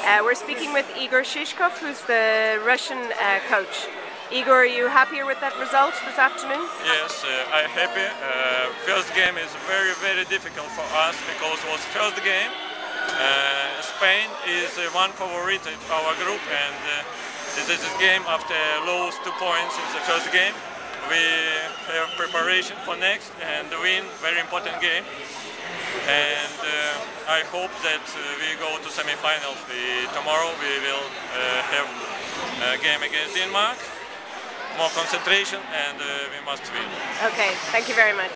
We're speaking with Igor Shishkov, who's the Russian coach. Igor, are you happier with that result this afternoon? Yes, I'm happy. First game is very difficult for us because it was first game. Spain is one favorite in our group, and this is game after lose 2 points in the first game. We have preparation for next and win very important game. And I hope that we go to semi-finals. Tomorrow we will have a game against Denmark. More concentration, and we must win. Okay, thank you very much.